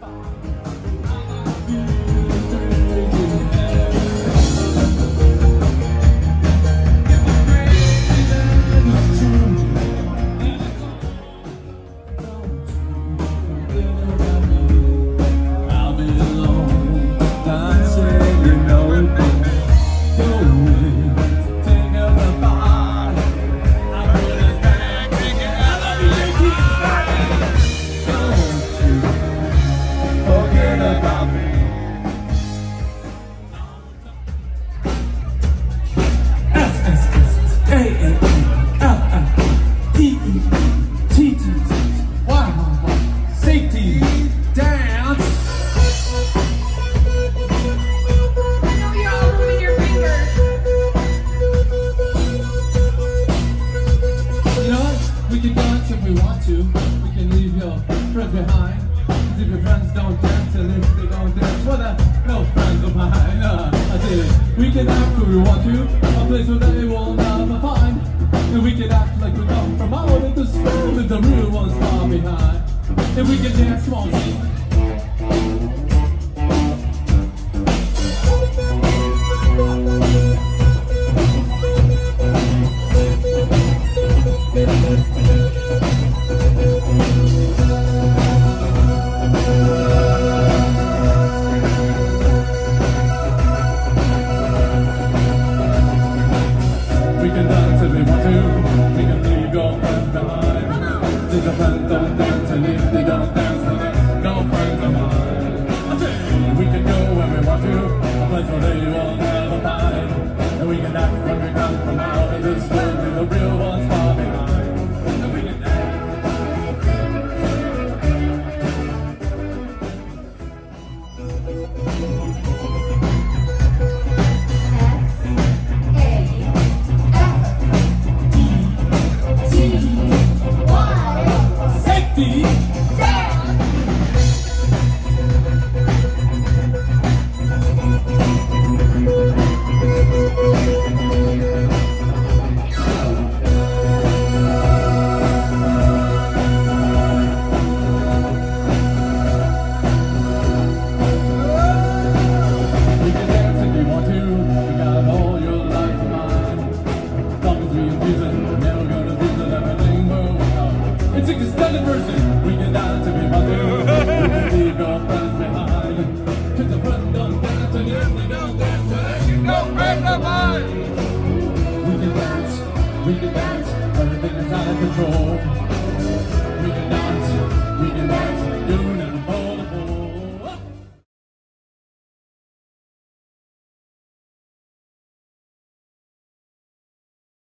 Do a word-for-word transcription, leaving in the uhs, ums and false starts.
We can act who we want to, a place where they will never find. And we can act like we come from out of the storm, and the real ones far behind. And we can dance, come on, see. Don't dance, and if they don't dance, then no friends of mine. I say we can go where we want to, a place where they will never find. And we can act when we come from out of this world, and the real ones far behind. And we can dance. It's a extended version. We can dance if we want to. We can leave our friends behind. Cause the friends don't dance, and if they don't dance, then you no friends of mine. We can dance, we can dance, everything is out of control. We can dance, we can dance, do